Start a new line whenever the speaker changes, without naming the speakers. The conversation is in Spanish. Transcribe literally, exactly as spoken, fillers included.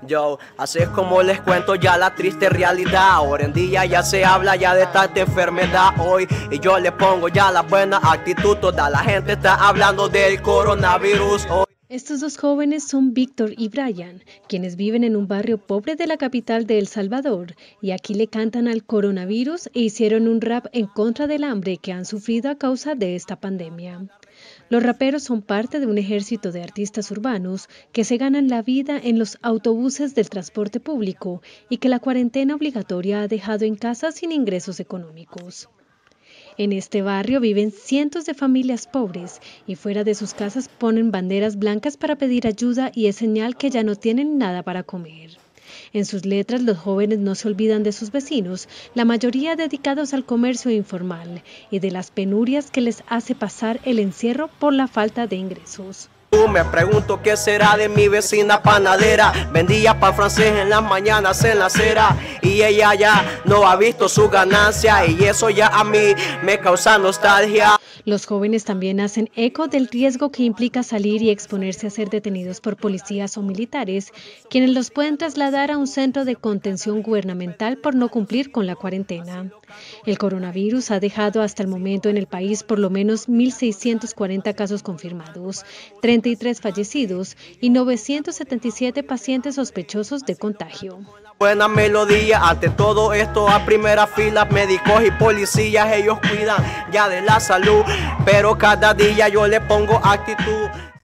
Yo, así es como les cuento ya la triste realidad. Ahora en día ya se habla ya de tanta enfermedad hoy. Y yo le pongo ya la buena actitud. Toda la gente está hablando del coronavirus hoy.
Estos dos jóvenes son Víctor y Brian, quienes viven en un barrio pobre de la capital de El Salvador, y aquí le cantan al coronavirus e hicieron un rap en contra del hambre que han sufrido a causa de esta pandemia. Los raperos son parte de un ejército de artistas urbanos que se ganan la vida en los autobuses del transporte público y que la cuarentena obligatoria ha dejado en casa sin ingresos económicos. En este barrio viven cientos de familias pobres y fuera de sus casas ponen banderas blancas para pedir ayuda y es señal que ya no tienen nada para comer. En sus letras los jóvenes no se olvidan de sus vecinos, la mayoría dedicados al comercio informal y de las penurias que les hace pasar el encierro por la falta de ingresos.
Me pregunto qué será de mi vecina panadera. Vendía pan francés en las mañanas en la acera y ella ya no ha visto su ganancia y eso ya a mí me causa nostalgia.
Los jóvenes también hacen eco del riesgo que implica salir y exponerse a ser detenidos por policías o militares, quienes los pueden trasladar a un centro de contención gubernamental por no cumplir con la cuarentena. El coronavirus ha dejado hasta el momento en el país por lo menos mil seiscientos cuarenta casos confirmados, treinta y tres fallecidos y novecientos setenta y siete pacientes sospechosos de contagio.
Buena melodía, ante todo esto a primera fila, médicos y policías, ellos cuidan ya de la salud, pero cada día yo le pongo actitud.